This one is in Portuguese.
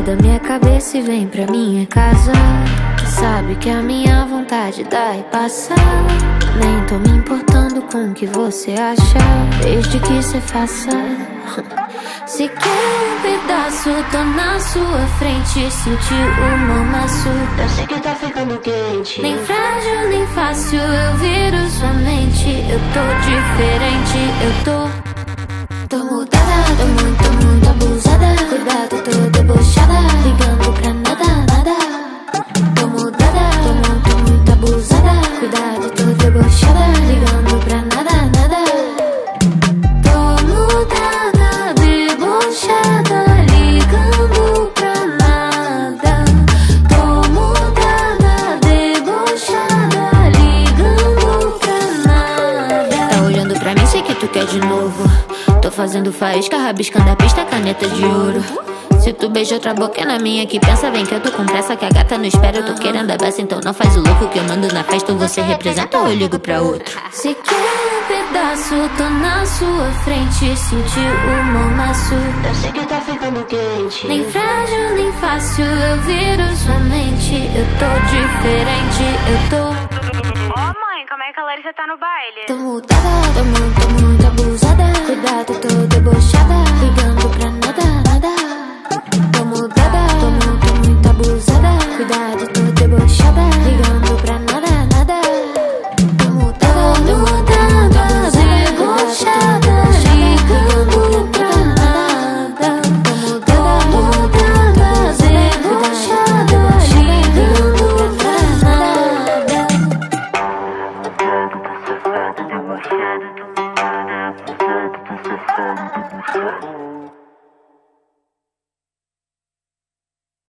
da minha cabeça e vem pra minha casa. Sabe que a minha vontade dá e passa. Nem tô me importando com o que você acha, desde que cê faça. Se quer um pedaço, tô na sua frente. Sentiu o mamaço, eu sei que tá ficando quente. Nem frágil, nem fácil, eu viro sua mente. Eu tô diferente, eu tô mudada, tô muito abusada. Cuidado, tô debochada, ligando pra nada, nada. Tô mudada, tô muito abusada. Cuidado, tô debochada, ligando pra nada, nada. Tô mudada, debochada, ligando pra nada. Tô mudada, debochada, ligando pra nada. Tá olhando pra mim, sei que tu quer de novo. Tô fazendo faísca, rabiscando a pista, caneta de ouro. Se tu beija outra boca é na minha que pensa, vem que eu tô com pressa, que a gata não espera. Eu tô querendo a beça, então não faz o louco que eu mando na festa. Ou você representa ou eu ligo pra outro. Se quer um pedaço, tô na sua frente. Sentiu o mamaço, eu sei que tá ficando quente. Nem frágil, nem fácil, eu viro sua mente. Eu tô diferente, eu tô. Ô mãe, como é que a Larissa tá no baile? Tô mudada, tô muito abusada. Cuidado, tô debochada, ligando pra nada, nada. Tô mudada, tô muito abusada. Cuidado, tô debochada, ligando pra nada, nada. Tô mudada, debochada, ligando pra nada. Tô mudada, debochada, ligando pra nada. Debochado, debochado, debochado, debochado.